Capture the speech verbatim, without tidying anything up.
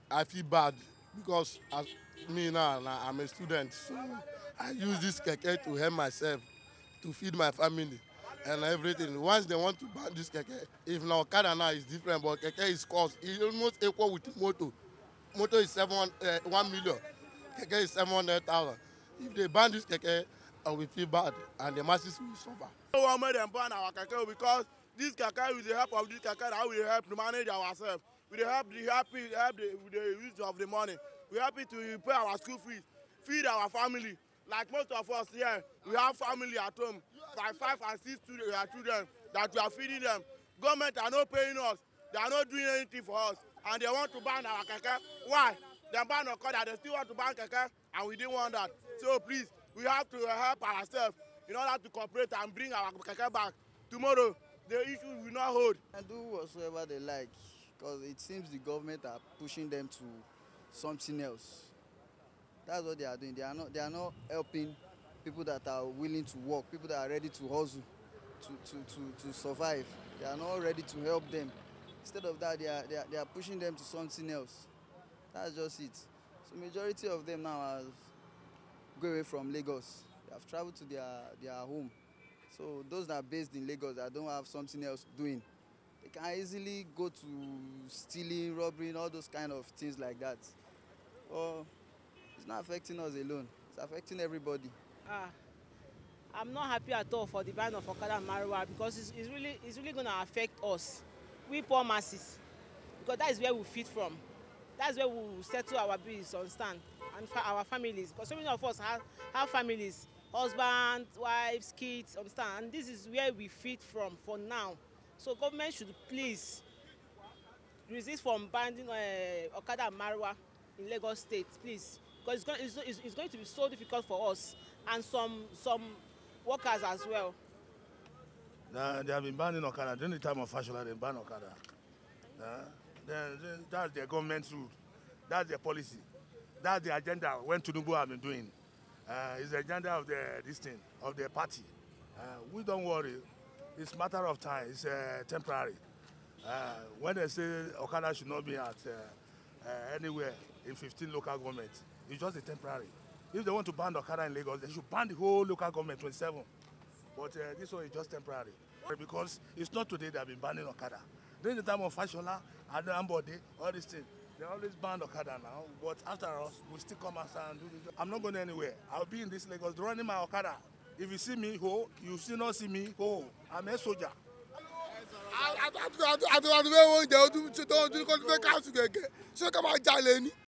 I feel bad because as me now, now I'm a student, so I use this keke to help myself, to feed my family and everything. Once they want to ban this keke, if now Okada now is different, but keke is cost, it's almost equal with moto. Moto is seven, uh, one million, keke is seven hundred thousand. If they ban this keke, I will feel bad and the masses will suffer. I don't want them ban our keke because this keke, with the help of this keke, now we help to manage ourselves. We help the happy, help the, with the use of the money. We happy to pay our school fees, feed our family. Like most of us here, we have family at home, five, five and six children, children that we are feeding them. Government are not paying us. They are not doing anything for us, and they want to ban our keke. Why? They ban Okada, they still want to ban keke, and we didn't want that. So please, we have to help ourselves in order to cooperate and bring our keke back. Tomorrow, the issue will not hold. And do whatsoever they like, because it seems the government are pushing them to something else. That's what they are doing. They are not. They are not helping people that are willing to work, people that are ready to hustle, to to to, to survive. They are not ready to help them. Instead of that, they are, they are they are pushing them to something else. That's just it. So majority of them now have go away from Lagos. They have traveled to their their home. So those that are based in Lagos that don't have something else doing, they can easily go to stealing, robbery, all those kind of things like that. Or it's not affecting us alone. It's affecting everybody. Ah, I'm not happy at all for the ban of Okada and Marwa because it's, it's really it's really going to affect us, we poor masses, because that is where we feed from. That's where we will settle our bills, understand, and fa our families. Because so many of us have, have families, husbands, wives, kids, understand, and this is where we feed from for now. So government should please resist from banning uh, Okada and Marwa in Lagos State, please. Because it's going, it's, it's going to be so difficult for us and some some workers as well. Nah, they have been banning Okada. During the time of Fashola, they banned Okada. Nah, then, then that's their government's rule. That's their policy. That's the agenda when Tinubu have been doing. Uh, it's the agenda of the this thing, of the party. Uh, we don't worry. It's a matter of time. It's uh, temporary. Uh, when they say Okada should not be at uh, uh, anywhere in fifteen local governments, it's just a temporary. If they want to ban Okada in Lagos, they should ban the whole local government, twenty-seven. But uh, this one is just temporary. Because it's not today they have been banning Okada. During the time of Fashola, Adam Ambode, all these things, they always ban Okada now. But after us, we still come outside and do this. I'm not going anywhere. I'll be in this Lagos running my Okada. If you see me, ho, you still not see me, ho. I'm a soldier. I don't know. I don't know. I don't know. I don't know. I don't know. I don't know. I don't know. I don't know.